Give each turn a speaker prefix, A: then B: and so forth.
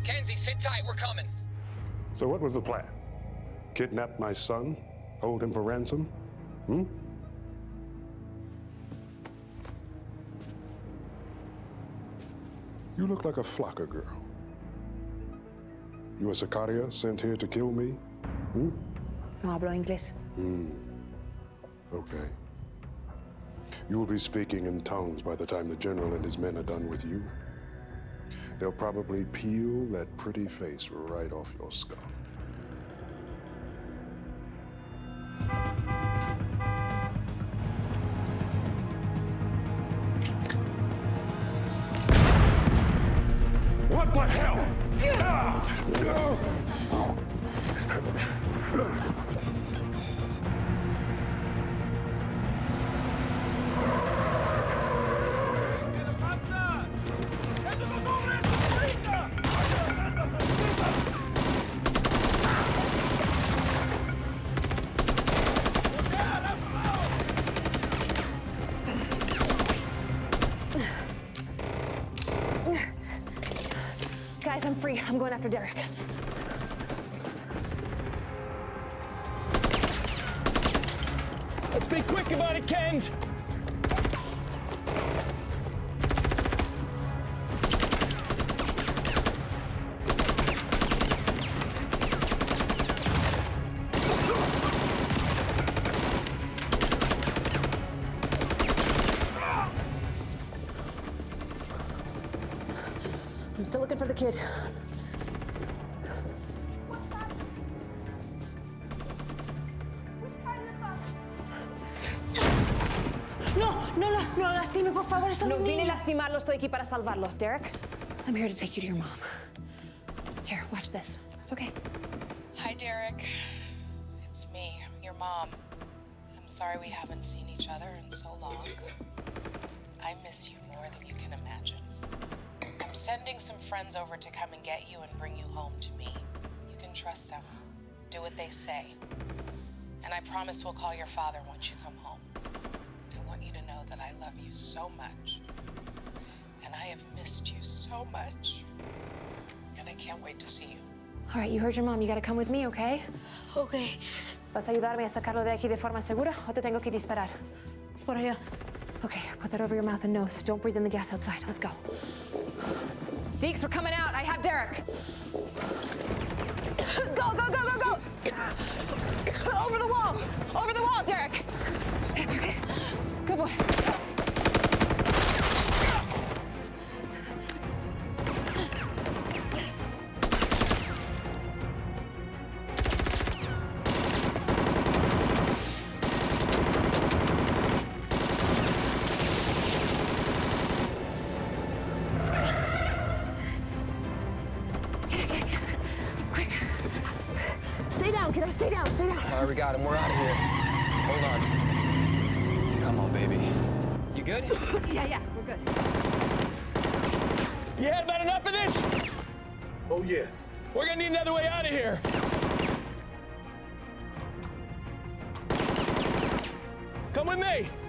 A: Kenzie, sit tight. We're coming.
B: So what was the plan? Kidnap my son? Hold him for ransom? Hmm? You look like a Flocker girl. You a Sicaria sent here to kill me? Hmm?
C: No hablo inglés.
B: Okay. You will be speaking in tongues by the time the general and his men are done with you. They'll probably peel that pretty face right off your skull. What the hell?
C: Guys, I'm free. I'm going after Derek.
D: Let's be quick about it, Kenz!
C: I'm still looking for the kid. No lastime, por favor, es un niño. No vine a lastimarlo, estoy aquí para salvarlo. Derek, I'm here to take you to your mom. Here, watch this. It's okay.
E: Hi, Derek. It's me, your mom. I'm sorry we haven't seen each other in so long. I miss you more than you can imagine. I'm sending some friends over to come and get you and bring you home to me. You can trust them. Do what they say. And I promise we'll call your father once you come home. I want you to know that I love you so much. And I have missed you so much. And I can't wait to see you.
C: All right, you heard your mom. You gotta come with me, okay?
F: Okay.
C: ¿Vas a ayudarme a sacarlo de aquí de forma segura o te tengo que disparar?
F: Por allá.
C: Okay, put that over your mouth and nose. Don't breathe in the gas outside. Let's go. Deeks, we're coming out. I have Derek. Go, go, go, go, go! Over the wall! Over the wall, Derek! Okay. Good boy. Stay down, kiddo. Stay down. Stay down.
A: All right, we got him. We're out of here. Hold on. Come on, baby. You good?
C: Yeah, we're good.
D: You had about enough of this?
B: Oh, yeah.
D: We're gonna need another way out of here. Come with me.